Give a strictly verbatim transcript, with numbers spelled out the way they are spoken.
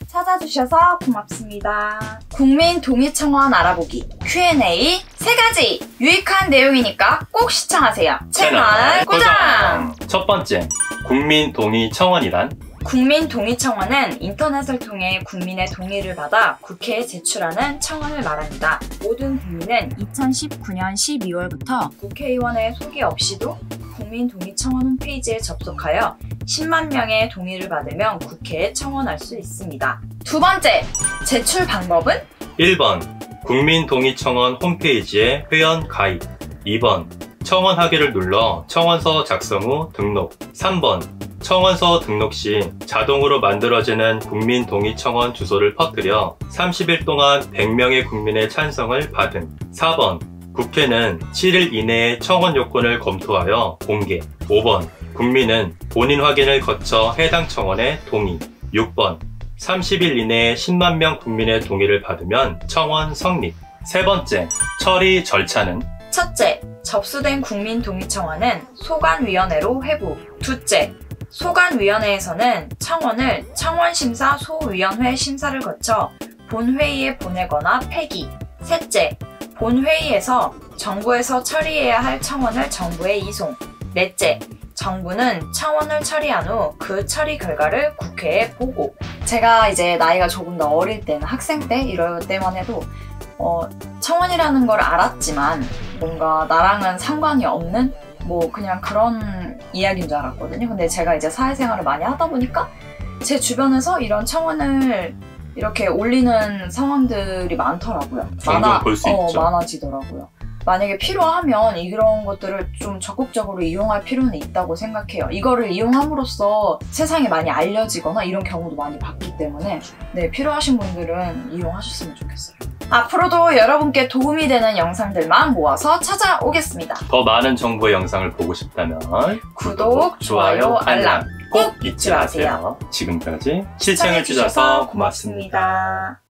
찾아주셔서 고맙습니다. 국민동의청원 알아보기 큐 앤 에이 세 가지 유익한 내용이니까 꼭 시청하세요. 채널 고정! 첫 번째, 국민동의청원이란? 국민동의청원은 인터넷을 통해 국민의 동의를 받아 국회에 제출하는 청원을 말합니다. 모든 국민은 이천십구 년 십이월부터 국회의원의 소개 없이도 국민동의청원 홈페이지에 접속하여 십만 명의 동의를 받으면 국회에 청원할 수 있습니다. 두 번째, 제출 방법은? 일 번, 국민동의청원 홈페이지에 회원 가입. 이 번, 청원하기를 눌러 청원서 작성 후 등록. 삼 번, 청원서 등록 시 자동으로 만들어지는 국민동의청원 주소를 퍼뜨려 삼십 일 동안 백 명의 국민의 찬성을 받음. 사 번, 국회는 칠 일 이내에 청원 요건을 검토하여 공개. 오 번, 국민은 본인 확인을 거쳐 해당 청원에 동의. 육 번, 삼십 일 이내에 십만 명 국민의 동의를 받으면 청원 성립. 세 번째, 처리 절차는? 첫째, 접수된 국민동의청원은 소관위원회로 회부. 둘째, 소관위원회에서는 청원을 청원심사 소위원회 심사를 거쳐 본회의에 보내거나 폐기. 셋째, 본회의에서 정부에서 처리해야 할 청원을 정부에 이송. 넷째, 정부는 청원을 처리한 후 그 처리 결과를 국회에 보고. 제가 이제 나이가 조금 더 어릴 때는 학생 때 이럴 때만 해도 어, 청원이라는 걸 알았지만 뭔가 나랑은 상관이 없는 뭐 그냥 그런 이야기인 줄 알았거든요. 근데 제가 이제 사회생활을 많이 하다 보니까 제 주변에서 이런 청원을 이렇게 올리는 상황들이 많더라고요. 종종 많아, 볼 수 어, 있죠. 많아지더라고요. 만약에 필요하면 이런 것들을 좀 적극적으로 이용할 필요는 있다고 생각해요. 이거를 이용함으로써 세상에 많이 알려지거나 이런 경우도 많이 봤기 때문에 네, 필요하신 분들은 이용하셨으면 좋겠어요. 앞으로도 여러분께 도움이 되는 영상들만 모아서 찾아오겠습니다. 더 많은 정보의 영상을 보고 싶다면 구독, 좋아요, 알람 꼭 잊지 마세요. 지금까지 시청해주셔서 고맙습니다.